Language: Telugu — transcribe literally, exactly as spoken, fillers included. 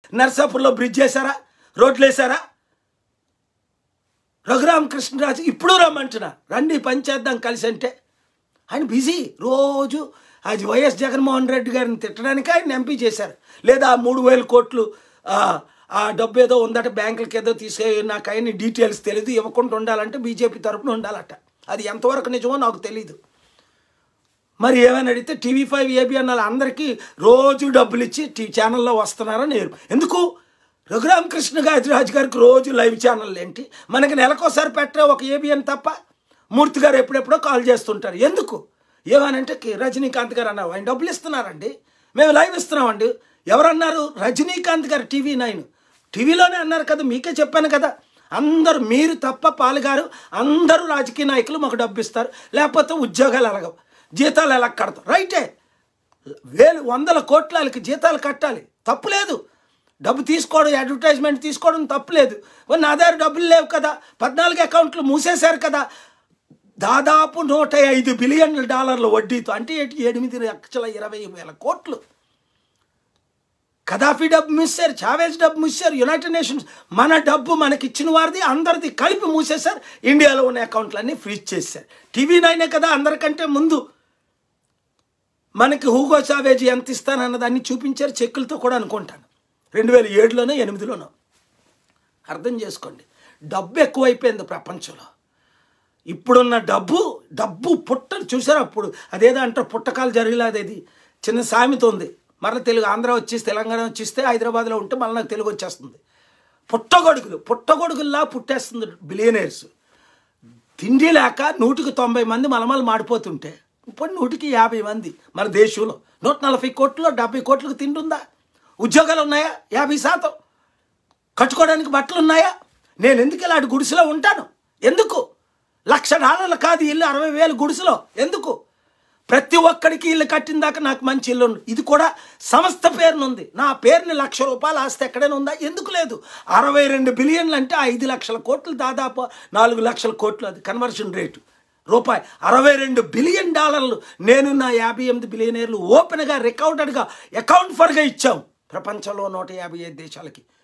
నర్సాపూర్లో బ్రిడ్జ్ వేసారా, రోడ్లు వేసారా? రఘురామకృష్ణరాజు ఇప్పుడు రమ్మంటున్నా, రండి పని చేద్దాం కలిసి అంటే ఆయన బిజీ. రోజు అది వైఎస్ జగన్మోహన్ రెడ్డి గారిని తిట్టడానికి ఆయన ఎంపీ చేశారు. లేదా మూడు వేల కోట్లు ఆ డబ్బు ఏదో ఉందట బ్యాంకులకి ఏదో తీసే, నాకు అయిన డీటెయిల్స్ తెలియదు, ఇవ్వకుండా ఉండాలంటే బీజేపీ తరఫున ఉండాలట. అది ఎంతవరకు నిజమో నాకు తెలీదు. మరి ఏమైనా అడిగితే టీవీ ఫైవ్ ఏబిఎన్ అందరికీ రోజు డబ్బులు ఇచ్చి టీవీ ఛానల్లో వస్తున్నారని నేను ఎందుకు? రఘురామకృష్ణ రాజు గారికి రోజు లైవ్ ఛానల్ ఏంటి? మనకి నెలకోసారి పెట్టే ఒక ఏబిఎన్ తప్ప. మూర్తి గారు ఎప్పుడెప్పుడో కాల్ చేస్తుంటారు. ఎందుకు? ఏమనంటే రజనీకాంత్ గారు అన్నారు, ఆయన డబ్బులు ఇస్తున్నారండి, మేము లైవ్ ఇస్తున్నామండి. ఎవరన్నారు? రజనీకాంత్ గారు టీవీ నైన్ టీవీలోనే అన్నారు కదా, మీకే చెప్పాను కదా. అందరూ మీరు తప్ప పాలుగారు అందరూ రాజకీయ నాయకులు మాకు డబ్బు ఇస్తారు, లేకపోతే ఉద్యోగాలు ఎలాగ జీతాలు ఎలా కడతాం? రైటే, వేలు వందల కోట్ల వాళ్ళకి జీతాలు కట్టాలి, తప్పులేదు. డబ్బు తీసుకోవడం, అడ్వర్టైజ్మెంట్ తీసుకోవడం తప్పులేదు. నా దగ్గర డబ్బులు లేవు కదా, పద్నాలుగు అకౌంట్లు మూసేశారు కదా, దాదాపు నూట ఐదు బిలియన్ల డాలర్ల వడ్డీతో, అంటే ఎనిమిది లక్షల ఇరవై వేల కోట్లు. కదాఫీ డబ్బు మూసారు, చావేజ్ డబ్బు మూసారు, యునైటెడ్ నేషన్స్ మన డబ్బు మనకి ఇచ్చిన వారిది అందరిది కలిపి మూసేశారు. ఇండియాలో ఉన్న అకౌంట్లన్నీ ఫ్రీజ్ చేశారు. టీవీ నైనే కదా అందరికంటే ముందు మనకి హూగో చావేజ్ ఎంత ఇస్తానన్నదాన్ని చూపించారు, చెక్కులతో కూడా అనుకుంటాను. రెండు వేల ఏడులోనో ఎనిమిదిలోనో. అర్థం చేసుకోండి, డబ్బు ఎక్కువైపోయింది ప్రపంచంలో. ఇప్పుడున్న డబ్బు డబ్బు పుట్ట చూసారు. అప్పుడు అదేదో అంటారు పుట్టకాలు జరిగేది, చిన్న సామెత ఉంది. మరలా తెలుగు ఆంధ్ర వచ్చేసి తెలంగాణ వచ్చేస్తే హైదరాబాద్లో ఉంటే మళ్ళీ నాకు తెలుగు వచ్చేస్తుంది. పుట్టగొడుగులు పుట్టగొడుగుల్లా పుట్టేస్తుంది బిలియనర్స్. తిండి లేక నూటికి తొంభై మంది మలమలు మాడిపోతుంటే ఇప్పుడు నూటికి యాభై మంది మన దేశంలో. నూట నలభై కోట్లలో డెబ్బై కోట్లకు తిండి ఉందా? ఉద్యోగాలు ఉన్నాయా? యాభై శాతం. కట్టుకోవడానికి బట్టలు ఉన్నాయా? నేను ఎందుకు ఇలాంటి గుడిసెలో ఉంటాను? ఎందుకు? లక్ష డాలర్లు కాదు ఇల్లు, అరవై వేలు గుడిసెలో ఎందుకు? ప్రతి ఒక్కడికి ఇల్లు కట్టిన దాకా నాకు మంచి ఇల్లు ఉంది. ఇది కూడా సంస్థ పేరునుంది. నా పేరుని లక్ష రూపాయలు ఆస్తి ఎక్కడైనా ఉందా? ఎందుకు లేదు? అరవై రెండు బిలియన్లు అంటే ఐదు లక్షల కోట్లు, దాదాపు నాలుగు లక్షల కోట్లు. అది కన్వర్షన్ రేటు రూపాయి. అరవై రెండు బిలియన్ డాలర్లు నేను నా యాభై ఎనిమిది బిలియనర్లు ఓపెన్గా రికార్డెడ్గా అకౌంట్ ఫర్గా ఇచ్చాం ప్రపంచంలో నూట యాభై ఐదు దేశాలకి.